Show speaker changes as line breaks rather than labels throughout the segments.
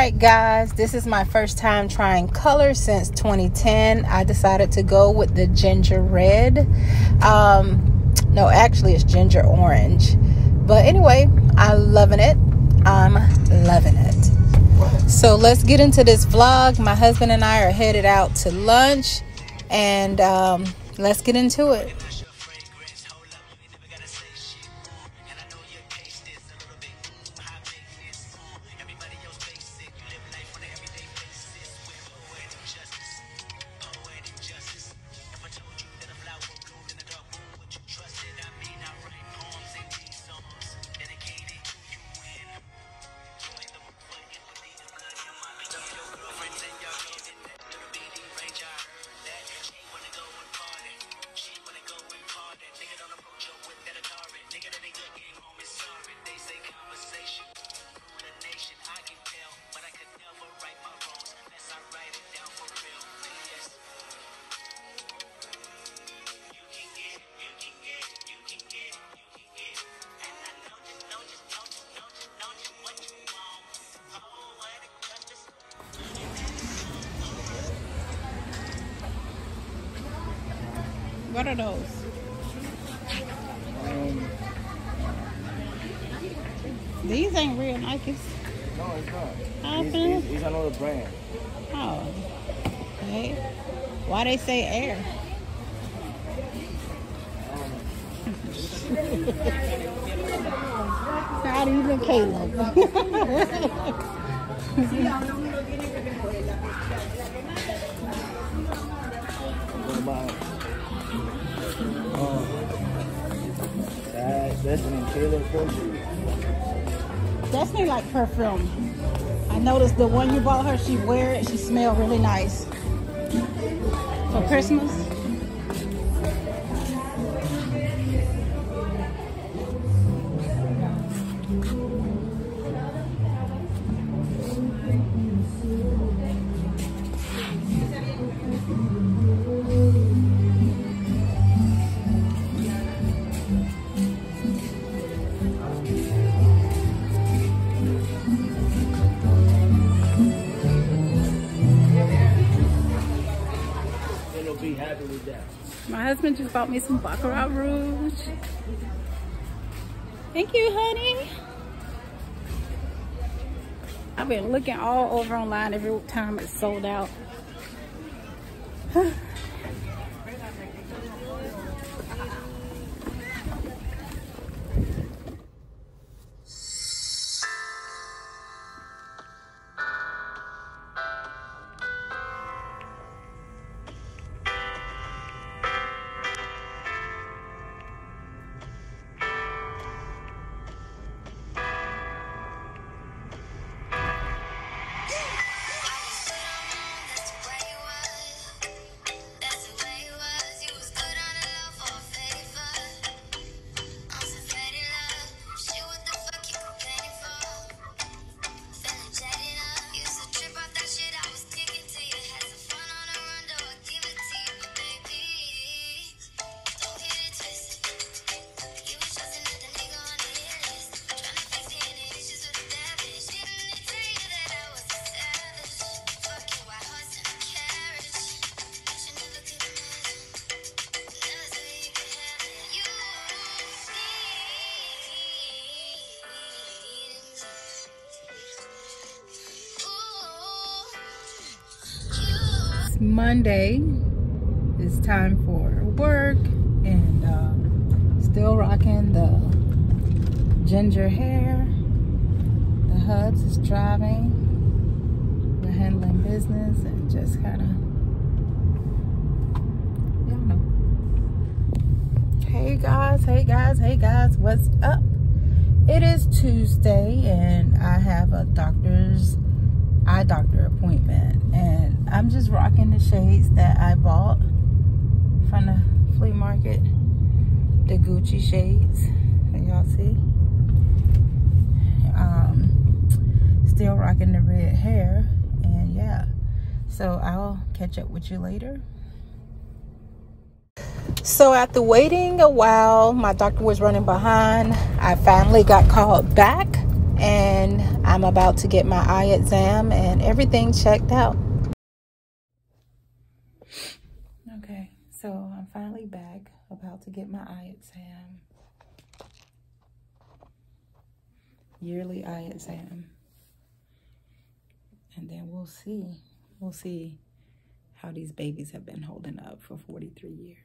right, guys, this is my first time trying color since 2010. I decided to go with the ginger red. No, actually it's ginger orange. But anyway, I'm loving it. So let's get into this vlog. My husband and I are headed out to lunch, and let's get into it. What are those? These ain't real Nikes.
No, it's not. These are another brand.
Oh. Okay. Why they say Air? Not even Caleb.
Destiny and Caleb perfume.
Destiny like perfume. I noticed the one you bought her, she wear it, she smell really nice. For Christmas. My husband just bought me some Baccarat Rouge. Thank you, honey. I've been looking all over online every time it's sold out. Monday, it's time for work, and still rocking the ginger hair. The hubs is driving, we're handling business, and just kind of, y'all know. Hey guys, what's up? It is Tuesday, and I have a eye doctor appointment, and I'm just rocking the shades that I bought from the flea market, the Gucci shades. Can y'all see? Still rocking the red hair, and yeah, so I'll catch up with you later. So after waiting a while, my doctor was running behind. I finally got called back. and I'm about to get my eye exam and everything checked out. Okay, so I'm finally back, about to get my eye exam. Yearly eye exam. And then we'll see how these babies have been holding up for 43 years.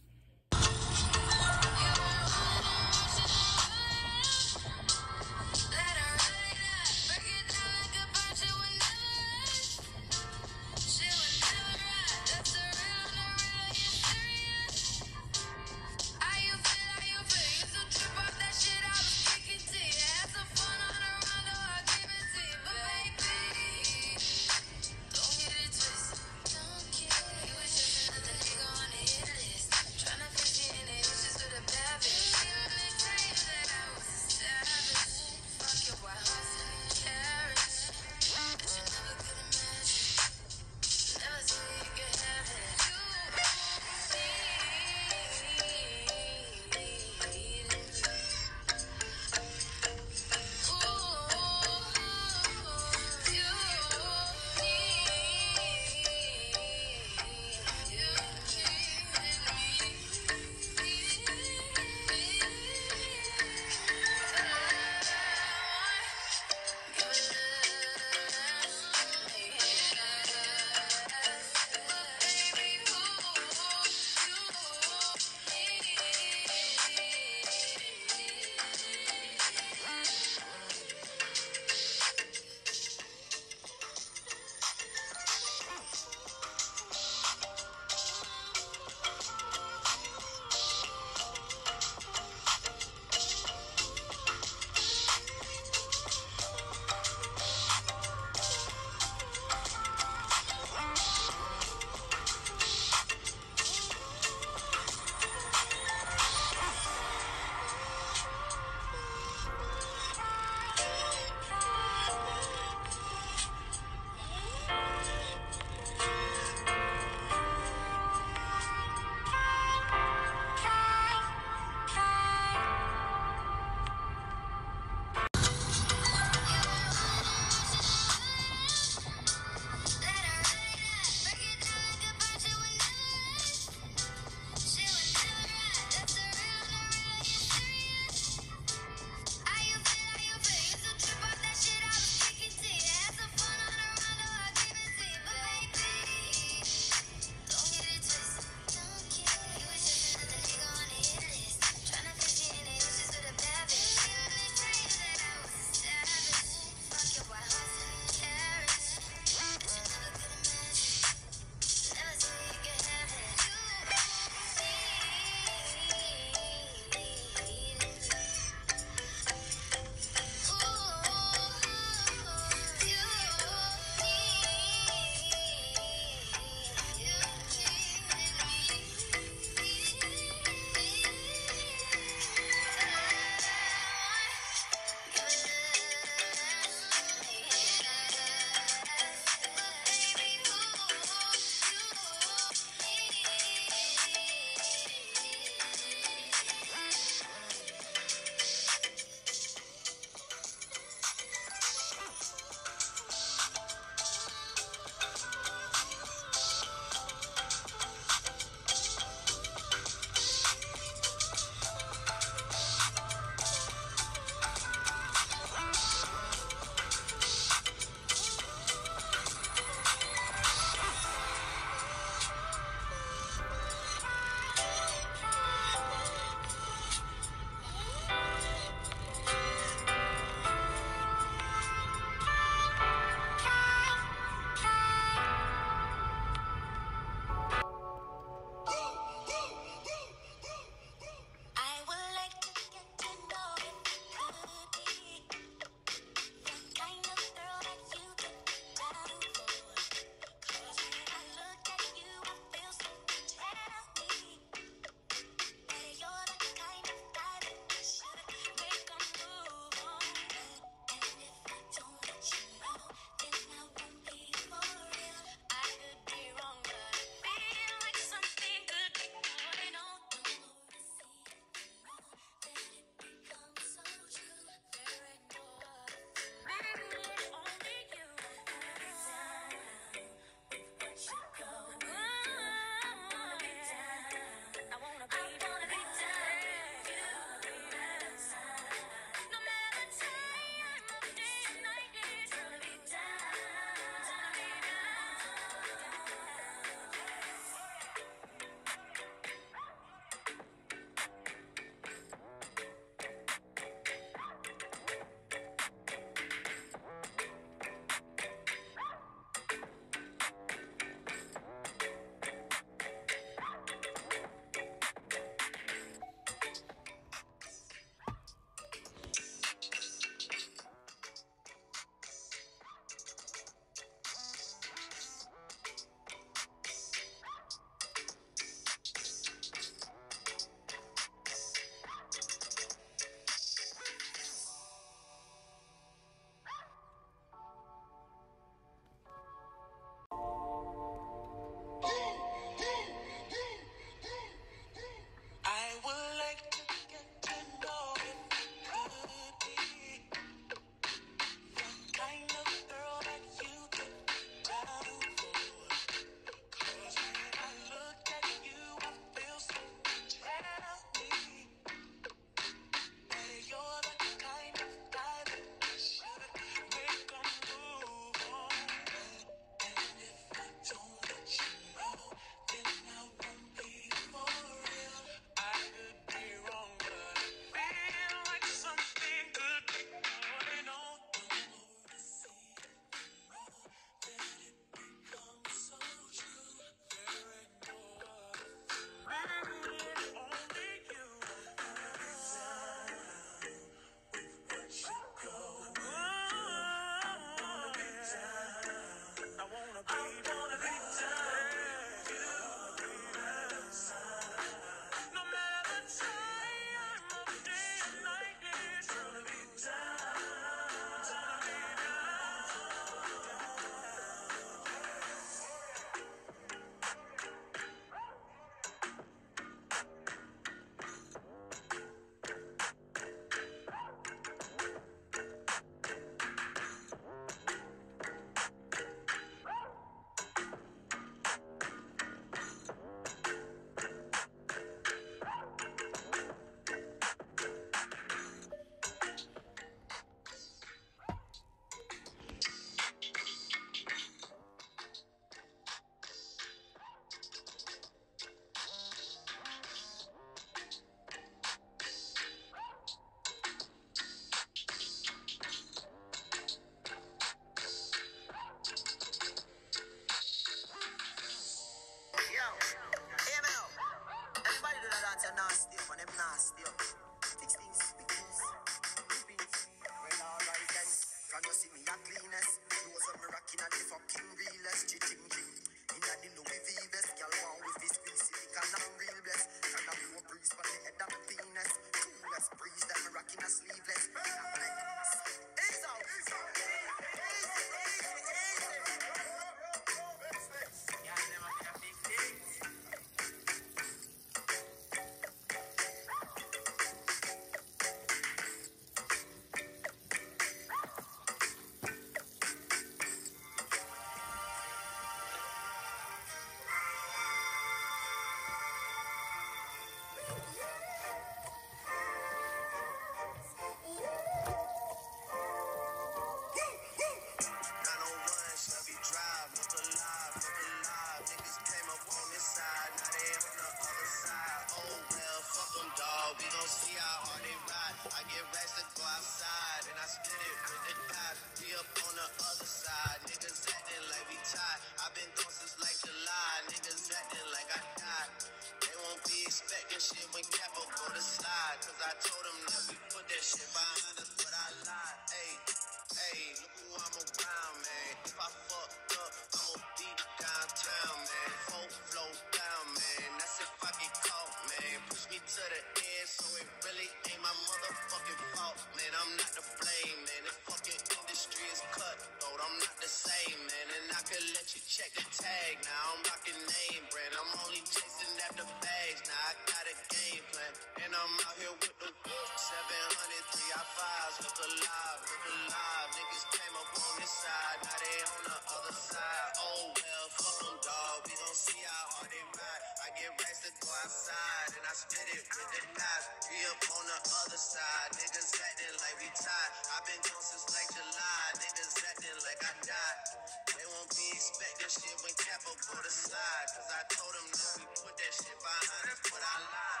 side. Niggas acting like we tied. I've been gone since like July. Niggas acting like I died. They won't be expecting shit when Capo go to slide. Cause I told them that we put that shit behind us, but I lied. Hey, look who I'm around, man. If I fucked up, I'ma be downtown, man. Full flow down, man. That's if I get caught, man. Push me to the edge, so it really ain't my motherfucking fault, man. I'm not to blame, man. The fucking industry is cutthroat. I'm not the same, man. And I could let you check the tag. Now I'm rocking name brand. I'm only chasing after bags. Now I got a game plan, and I'm out here with the 700 3i5s. Look alive, look alive. Niggas came up on this side, now they on the other side. Oh well, fuck them, dog. We gon' see how hard they ride. I get racks to go outside, and I spit it with the knife. We up on the other side. Niggas acting like we tied. I've been gone since like July. Niggas acting like I died. They won't be expecting shit when Capo go to slide. Cause I told them that we put that shit behind us, but I lied.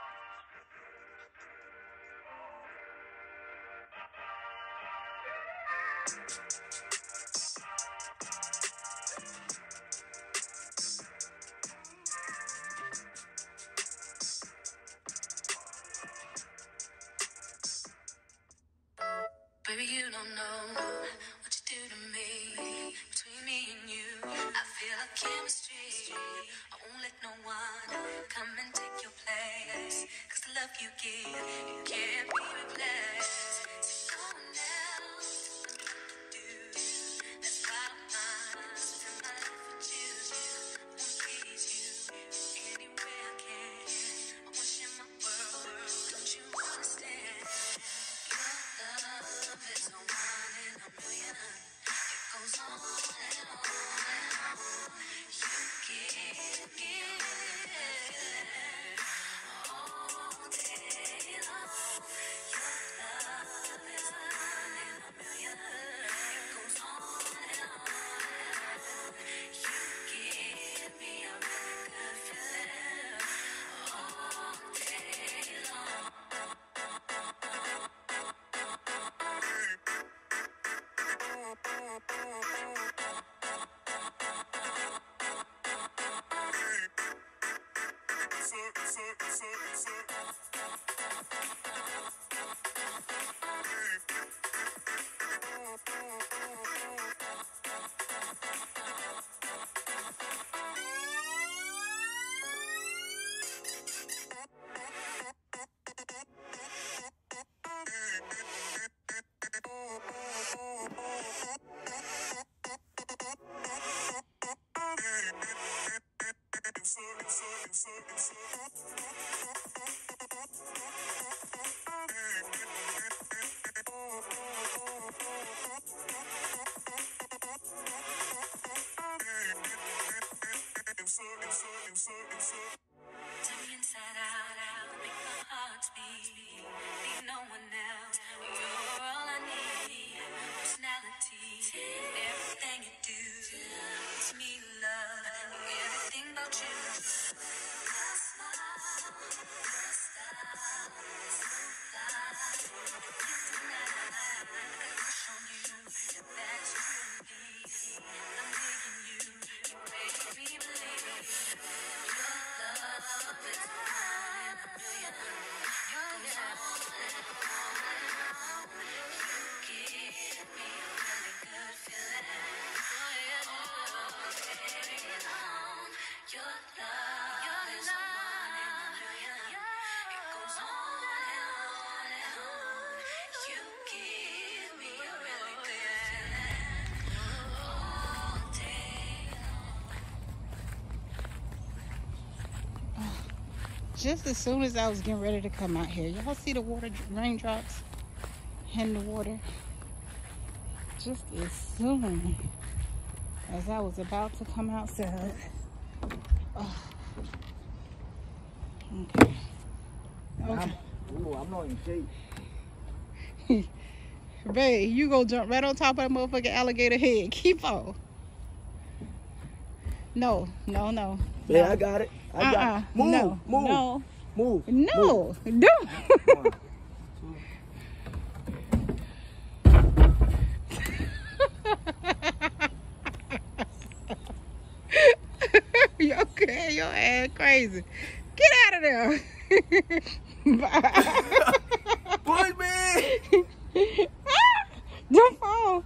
Baby, you don't know what you do to me. Between me and you, I feel like chemistry. I won't let no one come and take your place. Cause the love you give, it can't be replaced. So no one else can do. That's why I'm spend my life with you. I wanna please you any way I can. I wanna share my world, don't you understand? Your love is a one in a million. It goes on and on and on. You give me all day long. Your love is a one in a million. It goes on and on and on. You give me a really good feeling all day long. Turn me inside out, make my heart beat. Need no one else, you're all I need. Personality, everything you do. It's me, love, everything about you. Your smile, your style, so fly. You tonight, I crush on you, that's true. I'm digging you, you make me believe. Your love is one in a million. You're you give me a really good feeling. All day long. Your love is one in a million. It goes on and on and on. You give me a really good feeling all day long.
Just as soon as I was getting ready to come out here, y'all see the water raindrops in the water? Just as soon as I was about to come outside. Oh. Okay. Okay.
I'm not in shape.
Babe, you go jump right on top of that motherfucking alligator head. Keep on. No.
Yeah, I got it. I got it. Move.
No. Don't. man. Crazy. Get out of there.
Push me.
Don't fall.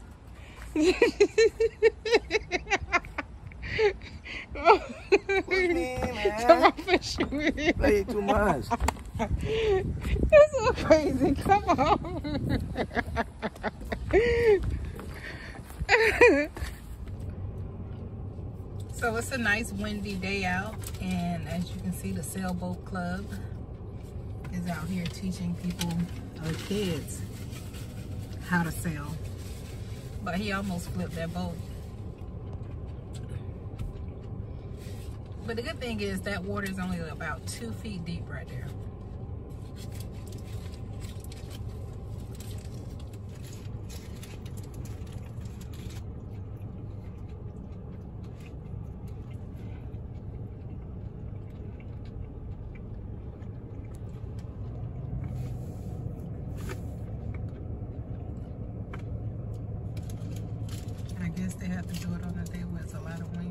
Push me, man.
Come on, push me.
Play too much.
You're so crazy. Come on. So it's a nice windy day out, and as you can see, the sailboat club is out here teaching people, kids, how to sail. But he almost flipped that boat. But the good thing is that water is only about 2 feet deep right there. I guess they have to do it on a day where it's a lot of wind.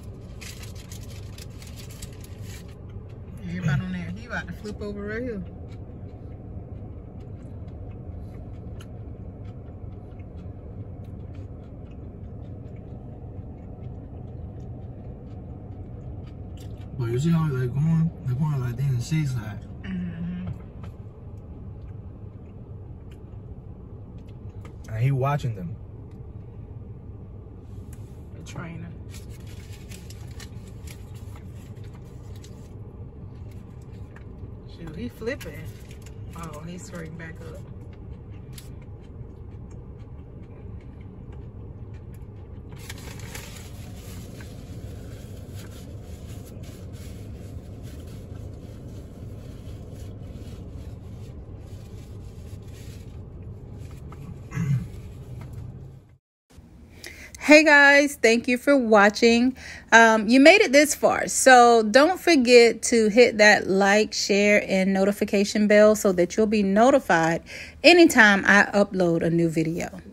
Everybody on there, he about to flip over right here.
But you see how they're going like they in the seaside. And he watching them.
The trainer. Shoot, he flipping. Oh, he's straight back up. Hey guys, thank you for watching. You made it this far, so don't forget to hit that like, share, and notification bell so that you'll be notified anytime I upload a new video.